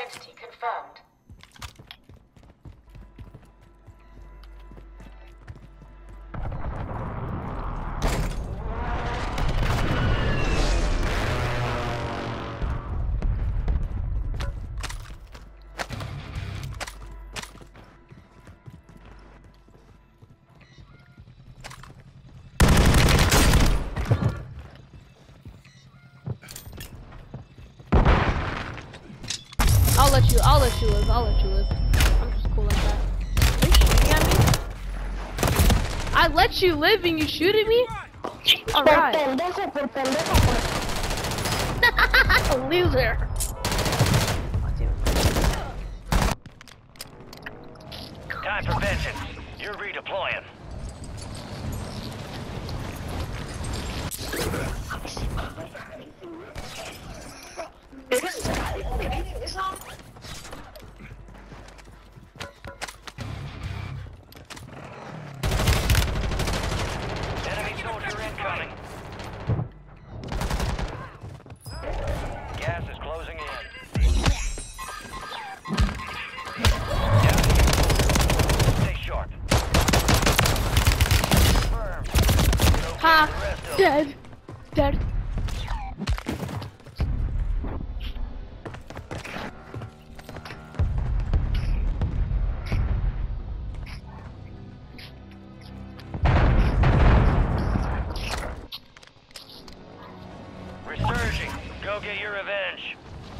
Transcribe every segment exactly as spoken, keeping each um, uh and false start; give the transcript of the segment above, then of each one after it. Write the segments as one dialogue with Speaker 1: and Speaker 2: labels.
Speaker 1: identity confirmed.
Speaker 2: I'll let you, I'll let you live, I'll let you live. I'm just cool like that. Are you shooting at me? I let you live and you shoot at me? Alright. Loser.
Speaker 3: Time for vengeance. You're redeploying. Enemy soldier incoming. Gas is closing in. Stay sharp. Confirmed.
Speaker 2: Ha! Dead. Dead.
Speaker 3: Resurging. Go get your revenge.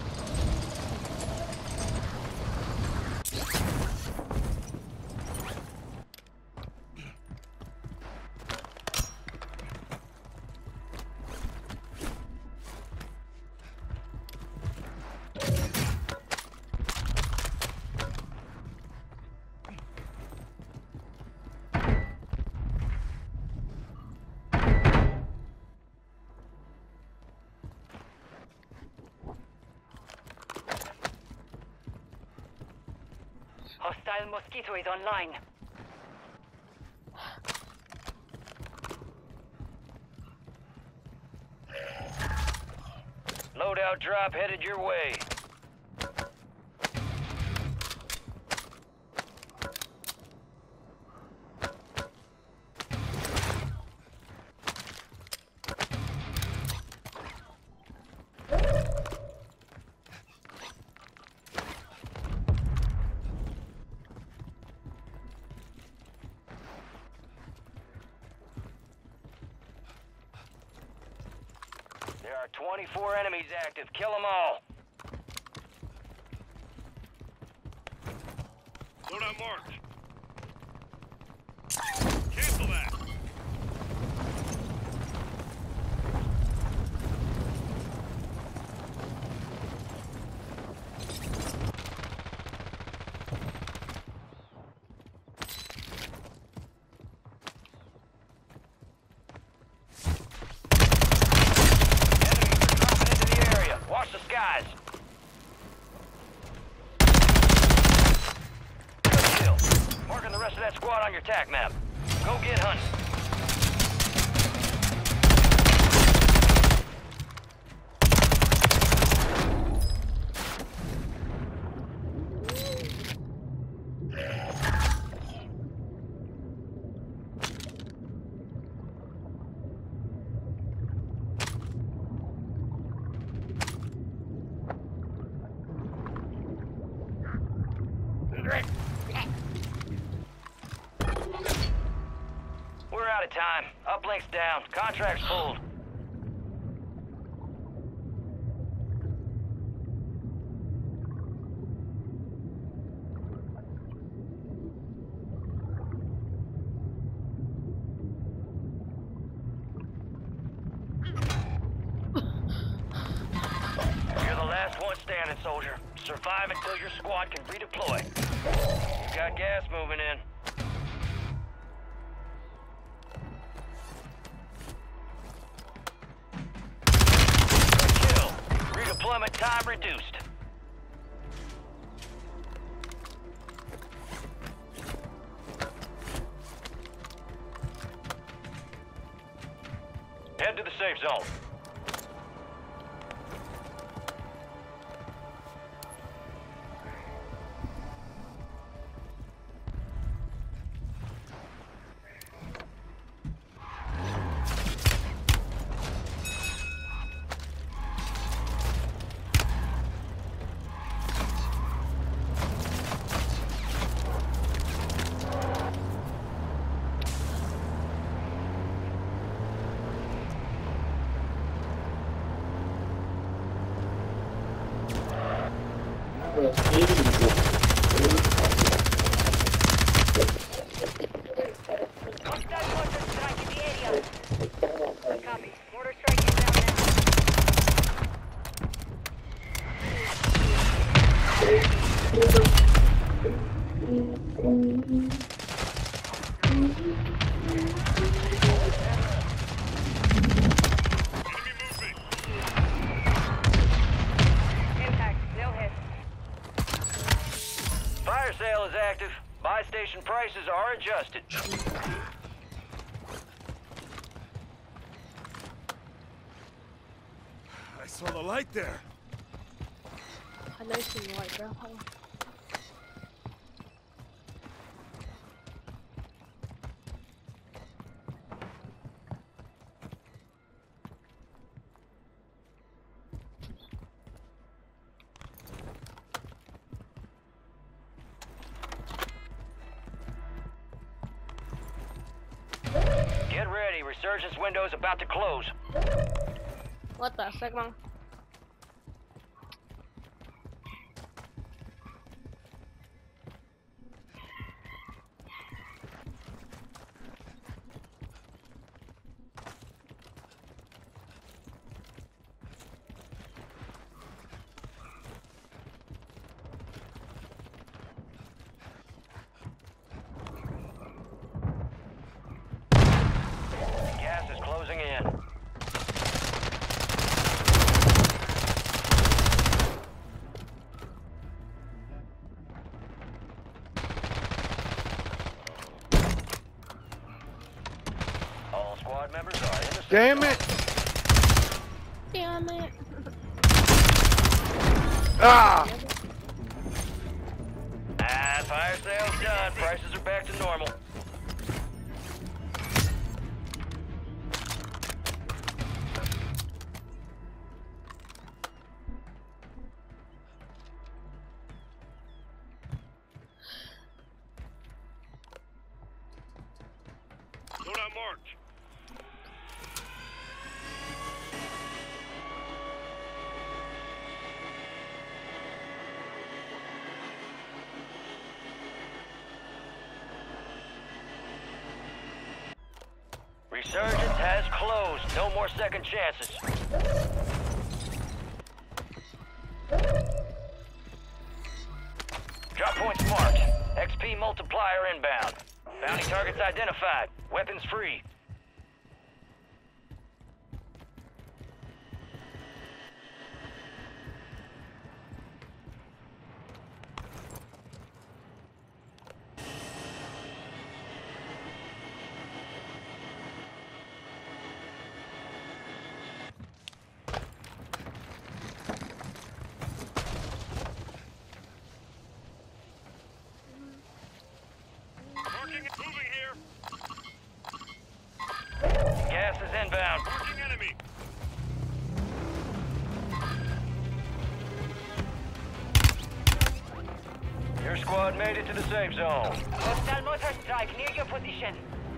Speaker 4: Hostile Mosquito is online.
Speaker 3: Loadout drop headed your way. There are twenty-four enemies active. Kill them all.
Speaker 5: Loadout marked. Cancel that.
Speaker 3: Watch the skies. Good kill. Marking the rest of that squad on your tac map. Go get hunting. We're out of time. Uplink's down. Contract's pulled. You're the last one standing, soldier. Survive until your squad can redeploy. You got gas moving in. Good kill. Redeployment time reduced. Head to the safe zone.
Speaker 4: Hostile mortar strike in the area. Copy. Mortar strike inbound now. Impact. No hit.
Speaker 3: Fire sale is active. Buy station prices are adjusted.
Speaker 5: I saw the light there.
Speaker 2: I know you seen white, bro. Hold on.
Speaker 3: Get ready. Resurgence window's about to close.
Speaker 2: What the fuck, man?
Speaker 3: Gas is closing in. All squad members are in the safe
Speaker 5: Damn
Speaker 3: zone.
Speaker 5: it!
Speaker 2: Damn it.
Speaker 5: Ah!
Speaker 3: Ah, fire sale's done. Prices are back to normal.
Speaker 5: Loadout marked.
Speaker 3: Resurgence has closed. No more second chances. Drop points marked. X P multiplier inbound. Bounty targets identified. Weapons free.
Speaker 5: Marking it. Moving here.
Speaker 3: Gas is inbound.
Speaker 5: Marking enemy.
Speaker 3: Your squad made it to the safe zone.
Speaker 4: Hostile mortar strike near your position.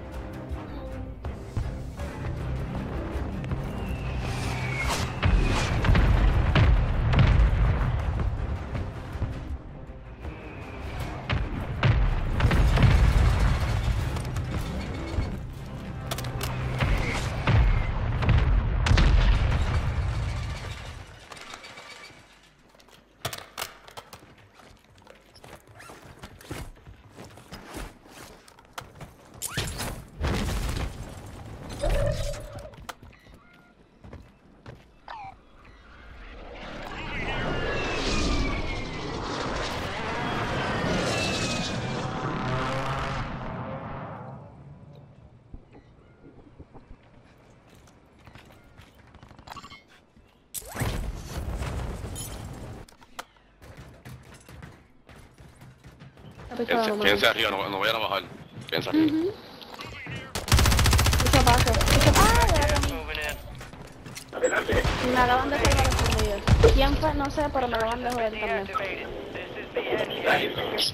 Speaker 1: Piensa, piensa arriba, no, no vayan a bajar. Piensa arriba.
Speaker 2: Mhm. Escucha abajo. Escucha abajo.
Speaker 3: Gas moving in.
Speaker 2: Me acaban de jugar los ellos. ¿Quién fue? No sé, pero me acaban de jugar también.
Speaker 3: Deactivated. This is the end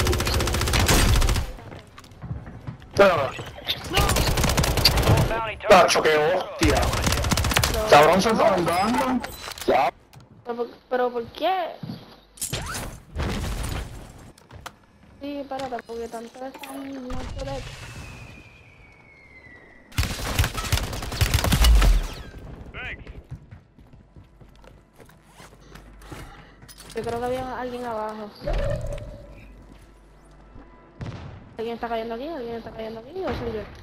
Speaker 3: game. All bounty targets
Speaker 6: Tacho, qué hostia.
Speaker 2: No.
Speaker 6: Cabrón, se está andando. Ya.
Speaker 2: Pero, por- pero ¿por qué? Sí, espérate, porque tanto están no puede.
Speaker 5: Thanks.
Speaker 2: Yo creo que había alguien abajo. ¿Alguien está cayendo aquí? ¿Alguien está cayendo aquí? ¿O soy yo?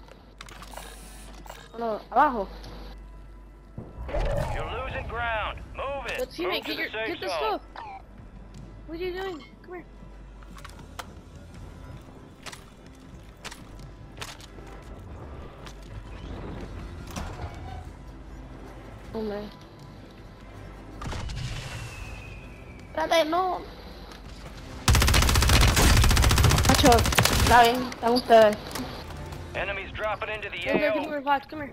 Speaker 2: No, abajo.
Speaker 3: You're losing ground. Move it.
Speaker 2: Yo, teammate,
Speaker 3: Move to
Speaker 2: get your,
Speaker 3: the safe
Speaker 2: get the
Speaker 3: zone.
Speaker 2: stuff. What are you doing? Come here. Oh man. Espérate, no. Macho, está bien, están ustedes.
Speaker 3: Enemies dropping into the
Speaker 2: They're getting
Speaker 3: A O.
Speaker 2: revived, come here.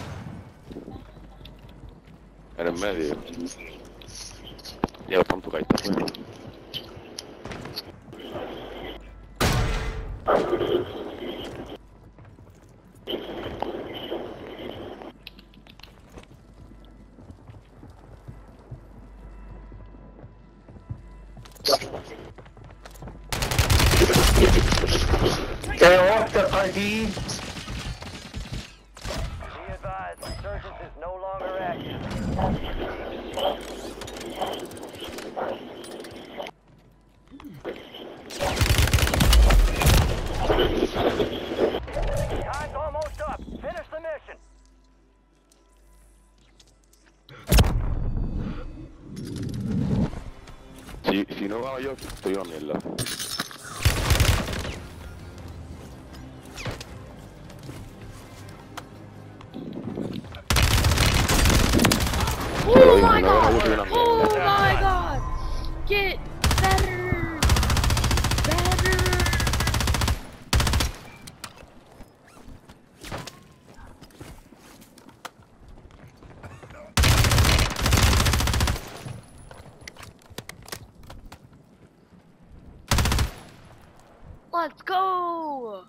Speaker 1: En el medio. Lleva tanto que ahí está bueno.
Speaker 6: Qué hostia está aquí.
Speaker 3: Be advised, insurgents is no longer active. Time's almost up. Finish the mission.
Speaker 1: Si, si no gano yo, estoy una mierda.
Speaker 2: Oh my
Speaker 1: Si no gano
Speaker 2: god!
Speaker 1: yo, estoy una mierda.
Speaker 2: Oh my god! Get better! Better! Let's go!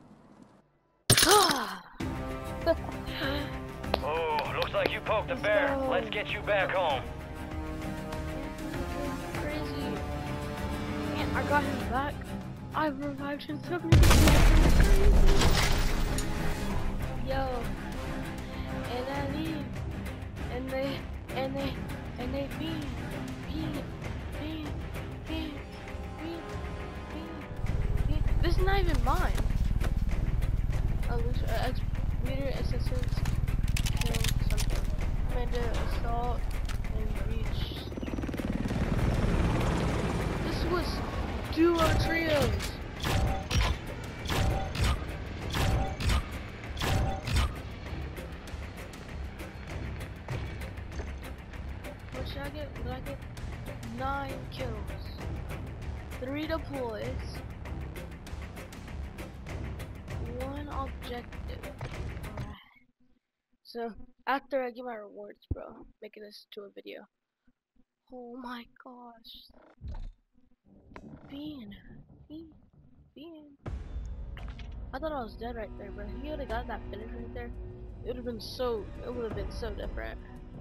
Speaker 3: Oh, looks like you poked a bear.
Speaker 2: go.
Speaker 3: Let's get you back home.
Speaker 2: Crazy. Man, I got him back. I revived him so many Yo. And I leave. And they, and they, and they beam, beam, beam, beam, beam, beam, beam. This is not even mine. Oh, this, uh, ex leader assistance. Kill something. Commander assault and breach. This was duo trios. What should I get? What did I get? Nine kills. Three deploys. One objective. Alright. So, after I get my rewards, bro, making this to a video. Oh my gosh. Bean. Bean. Bean. I thought I was dead right there, but if he would have got that finish right there, it would have been so, it would have been so different.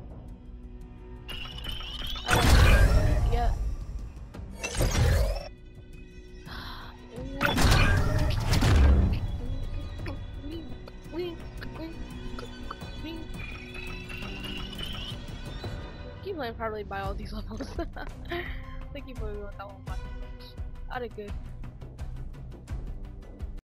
Speaker 2: I yeah. Keep playing probably by all these levels. I think you probably want that one. I did good.